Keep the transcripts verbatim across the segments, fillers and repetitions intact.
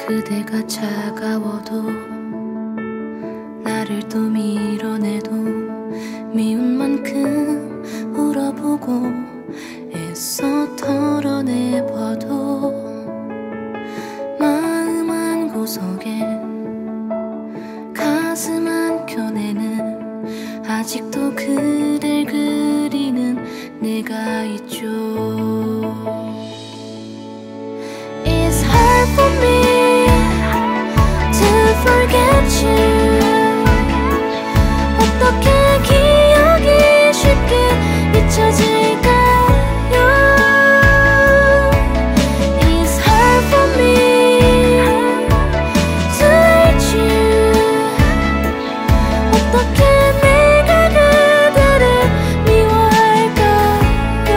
그대가 차가워도 나를 또 밀어내도 미운 만큼 울어보고 애써 털어내봐도 마음 한 구석에 가슴 한켠에는 아직도 그댈 그리는 내가 있죠. It's hard for me to forget you. 어떻게 기억이 쉽게 잊혀질까요? It's hard for me to hate you. 어떻게 내가 그대를 미워할까요?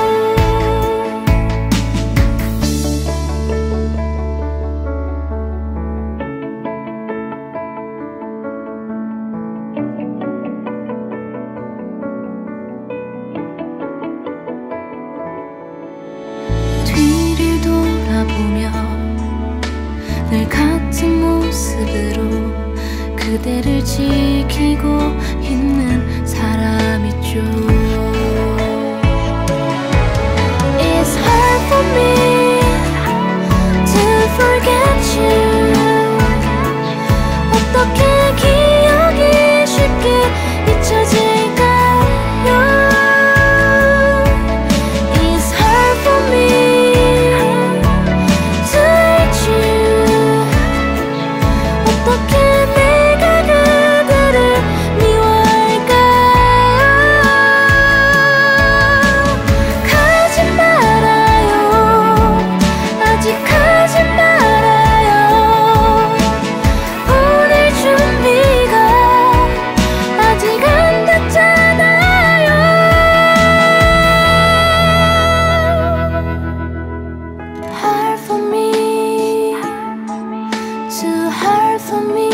뒤를 돌아보며 늘 같은 모습으로 그대를 지키고 있는 사람 있죠. It's hard for me to forget you. 어떻게 기억이 쉽게 잊혀질까요? It's hard for me to hate you. 어떻게 내가 그대를 미워할까요? 가지 말아요. 아직 가지 말아요. 보낼 준비가 아직 안 됐잖아요. Hard for me, too hard for me.